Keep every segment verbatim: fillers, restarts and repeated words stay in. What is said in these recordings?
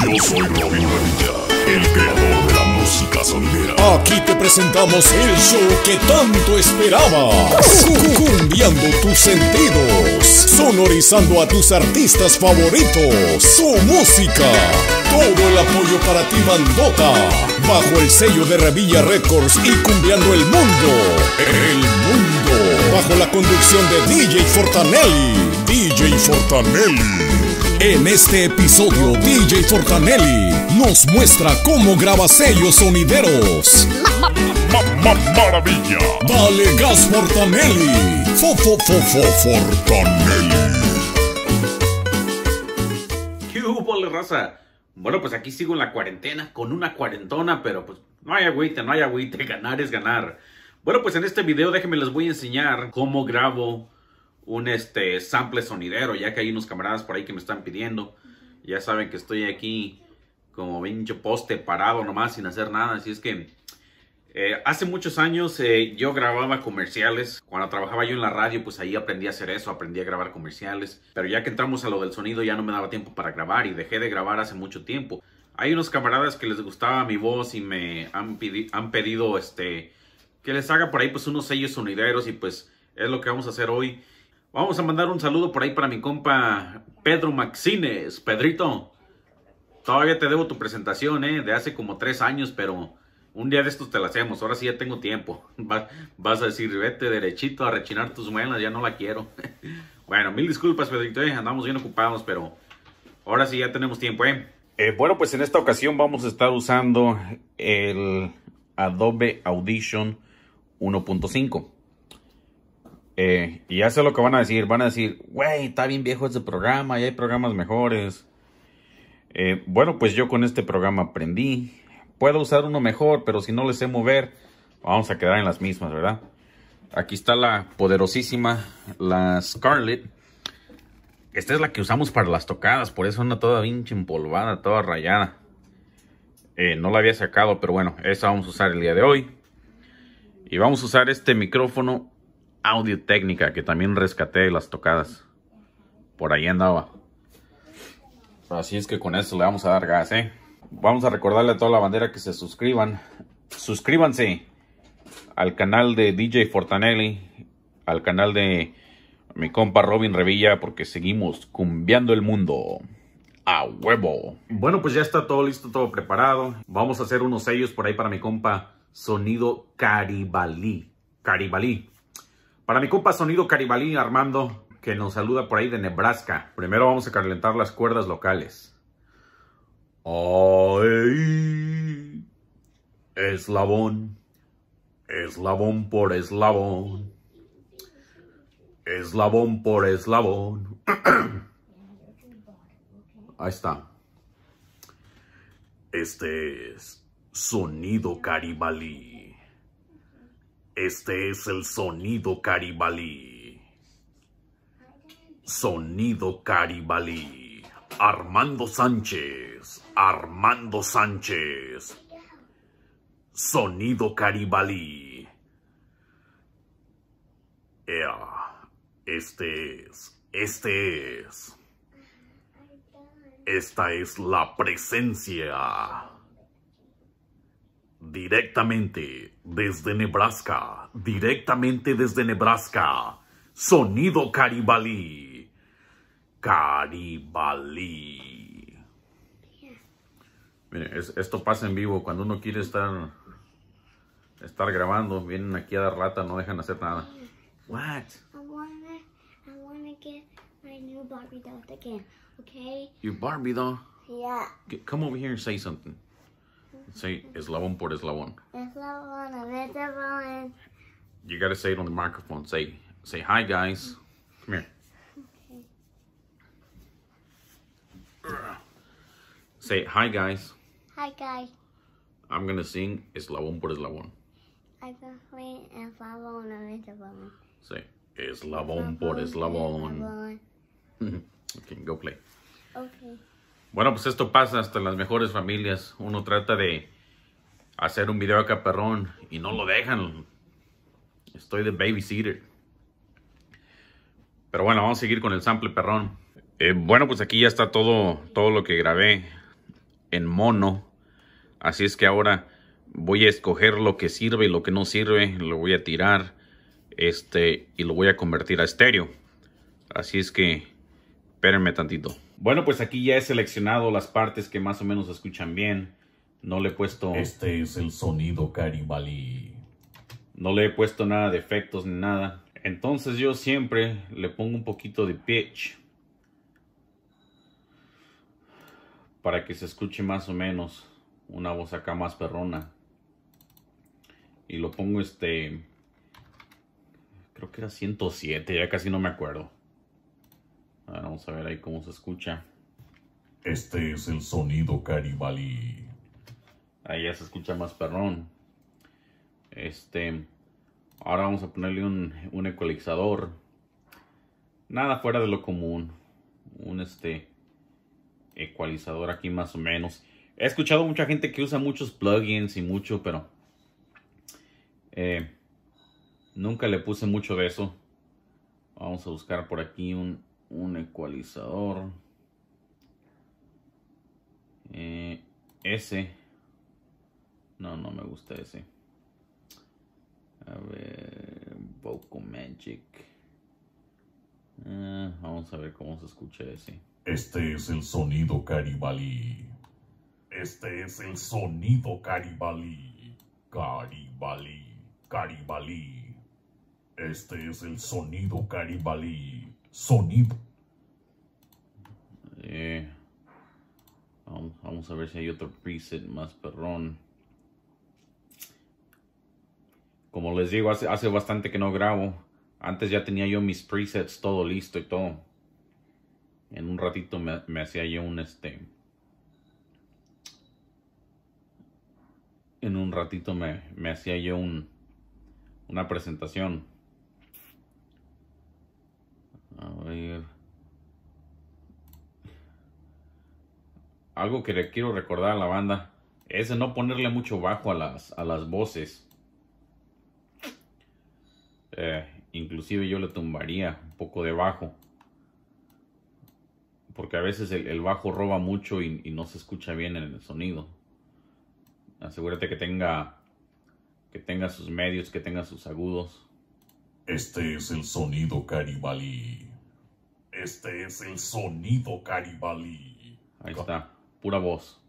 Yo soy Robin Revilla, el creador de la música sonidera. Aquí te presentamos el show que tanto esperabas. Cumbiando tus sentidos, sonorizando a tus artistas favoritos, su música. Todo el apoyo para ti, bandota, bajo el sello de Revilla Records y cumbiando el mundo. El mundo, bajo la conducción de D J Fortanelli. D J Fortanelli. En este episodio, D J Fortanelli nos muestra cómo graba sellos sonideros. Ma ma ma ¡Maravilla! Dale gas, Fortanelli. Fo fo fo fo Fortanelli. ¿Qué hubo, raza? Bueno, pues aquí sigo en la cuarentena con una cuarentona, pero pues no hay agüite, no hay agüite, ganar es ganar. Bueno, pues en este video déjenme les voy a enseñar cómo grabo un este sample sonidero, ya que hay unos camaradas por ahí que me están pidiendo. Ya saben que estoy aquí como pinche poste parado nomás sin hacer nada, así es que eh, hace muchos años eh, yo grababa comerciales. Cuando trabajaba yo en la radio, pues ahí aprendí a hacer eso, aprendí a grabar comerciales. Pero ya que entramos a lo del sonido ya no me daba tiempo para grabar y dejé de grabar hace mucho tiempo. Hay unos camaradas que les gustaba mi voz y me han, pedi han pedido este que les haga por ahí pues unos sellos sonideros y pues es lo que vamos a hacer hoy. Vamos a mandar un saludo por ahí para mi compa Pedro Maxines. Pedrito, todavía te debo tu presentación, ¿eh? De hace como tres años, pero un día de estos te la hacemos. Ahora sí ya tengo tiempo. Va, vas a decir, vete derechito a rechinar tus muelas, ya no la quiero. Bueno, mil disculpas, Pedrito, ¿eh? Andamos bien ocupados, pero ahora sí ya tenemos tiempo, ¿eh? ¿eh? Bueno, pues en esta ocasión vamos a estar usando el Adobe Audition uno punto cinco. Eh, y ya sé lo que van a decir. Van a decir, güey, está bien viejo este programa y hay programas mejores. Eh, bueno, pues yo con este programa aprendí. Puedo usar uno mejor, pero si no le sé mover, vamos a quedar en las mismas, ¿verdad? Aquí está la poderosísima, la Scarlett. Esta es la que usamos para las tocadas, por eso anda toda pinche empolvada, toda rayada. Eh, no la había sacado, pero bueno, esa vamos a usar el día de hoy. Y vamos a usar este micrófono Audio Técnica, que también rescaté de las tocadas. Por ahí andaba. Así es que con esto le vamos a dar gas, ¿eh? Vamos a recordarle a toda la bandera que se suscriban. Suscríbanse al canal de D J Fortanelli, al canal de mi compa Robin Revilla, porque seguimos cumbiando el mundo a huevo. Bueno, pues ya está todo listo, todo preparado. Vamos a hacer unos sellos por ahí para mi compa Sonido Caribalí. Caribalí. Para mi compa Sonido Caribalí Armando, que nos saluda por ahí de Nebraska. Primero vamos a calentar las cuerdas locales. Ay, eslabón, eslabón por eslabón, eslabón por eslabón. Ahí está. Este es Sonido Caribalí. Este es el Sonido Caribalí. Sonido Caribalí. Armando Sánchez. Armando Sánchez. Sonido Caribalí. Yeah. Este es. Este es. Esta es la presencia. Directamente desde Nebraska, directamente desde Nebraska, Sonido Caribalí, Caribalí. Mire, es, esto pasa en vivo, cuando uno quiere estar, estar grabando, vienen aquí a dar lata, no dejan hacer nada. What? I wanna, I wanna get my new Barbie doll again, okay? Your Barbie doll? Yeah. Get, come over here and say something. Say eslabón por eslabón. Eslabón, eslabón. You gotta say it on the microphone. Say, say hi guys. Come here. Okay. Say hi guys. Hi guys. I'm gonna sing eslabón por eslabón. I'm gonna sing eslabón, eslabón. Say eslabón por eslabón. Okay, go play. Okay. Bueno, pues esto pasa hasta en las mejores familias. Uno trata de hacer un video acá perrón y no lo dejan. Estoy de babysitter. Pero bueno, vamos a seguir con el sample perrón. Eh, bueno, pues aquí ya está todo, todo lo que grabé. en mono. Así es que ahora voy a escoger lo que sirve y lo que no sirve. Lo voy a tirar este, y lo voy a convertir a estéreo. Así es que espérenme tantito. Bueno, pues aquí ya he seleccionado las partes que más o menos se escuchan bien. No le he puesto... Este es el sonido Caribalí. No le he puesto nada de efectos ni nada. Entonces yo siempre le pongo un poquito de pitch. Para que se escuche más o menos una voz acá más perrona. Y lo pongo este... Creo que era ciento siete, ya casi no me acuerdo. Ahora vamos a ver ahí cómo se escucha. Este es el sonido Caribalí. Ahí ya se escucha más perrón. Este... Ahora vamos a ponerle un, un ecualizador. Nada fuera de lo común. Un este... ecualizador aquí más o menos. He escuchado mucha gente que usa muchos plugins y mucho, pero eh, nunca le puse mucho de eso. Vamos a buscar por aquí un, un ecualizador. Eh, ese. No, no me gusta ese. A ver, Vocal Magic. Eh, vamos a ver cómo se escucha ese. Este es el sonido Caribalí. Este es el sonido Caribalí. Caribalí. Caribalí. Este es el sonido Caribalí. Sonido. Eh, vamos, vamos a ver si hay otro preset más perrón. Como les digo, hace, hace bastante que no grabo. Antes ya tenía yo mis presets todo listo y todo. En un ratito me, me hacía yo un este... En un ratito me, me hacía yo un, una presentación. A ver... Algo que le quiero recordar a la banda es de no ponerle mucho bajo a las, a las voces. Eh, inclusive yo le tumbaría un poco de bajo. Porque a veces el, el bajo roba mucho y, y no se escucha bien en el sonido. Asegúrate que tenga, que tenga sus medios, que tenga sus agudos. Este es el sonido Caribalí. Este es el sonido Caribalí. Ahí está, pura voz.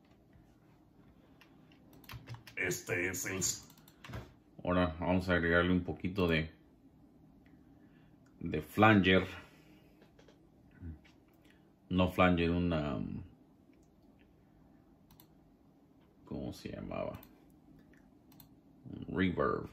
Este es el... Ahora vamos a agregarle un poquito de, de flanger. No flanger, una... ¿Cómo se llamaba? Un reverb.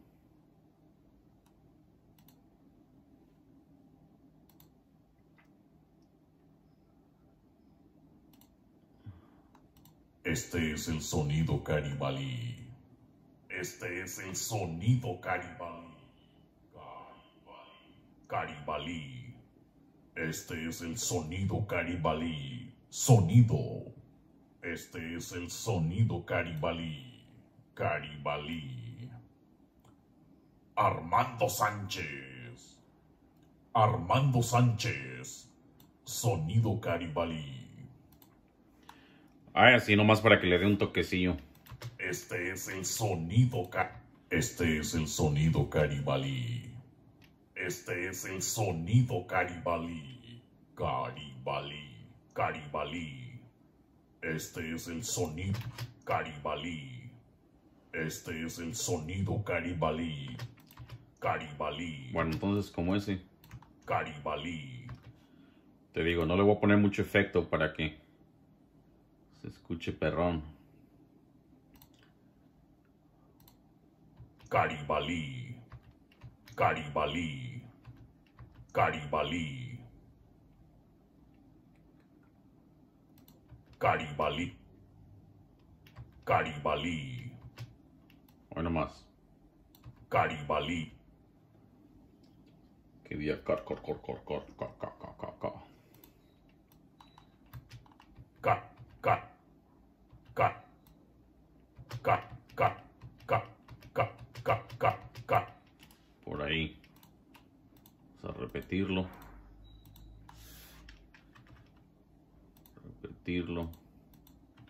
Este es el sonido Caribalí. Este es el sonido Caribalí. Caribalí. Caribalí. Este es el sonido Caribalí. Sonido. Este es el sonido Caribalí. Caribalí. Armando Sánchez. Armando Sánchez. Sonido Caribalí. Ah, así nomás para que le dé un toquecillo. Este es el sonido ca... Este es el sonido Caribalí. Este es el sonido Caribalí. Caribalí. Caribalí. Este es el sonido Caribalí. Este es el sonido Caribalí. Caribalí. Bueno, entonces como ese. Caribalí. Te digo, no le voy a poner mucho efecto para que se escuche perrón. Caribalí. Caribalí. Caribalí. Caribalí. Caribalí. Hoy nomás. Caribalí. Que día cor, cor, cor, cor, cor, cor, cor, cor, cor, cor. Cat, cat, cat, cat, cat, cat, cat, cat, cat, cat. Por ahí. Vamos a repetirlo. Repetirlo.